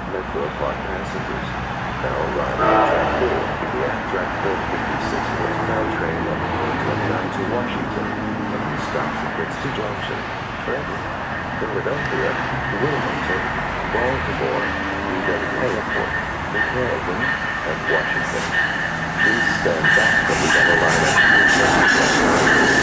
Metro Park passengers. Now arriving at track 4, the Amtrak 456 northbound train on 129 to Washington, and stops at Princeton Junction, Trenton, Philadelphia, Wilmington, Baltimore, New Airport, McAllen, and Washington. Please stand back from the yellow line at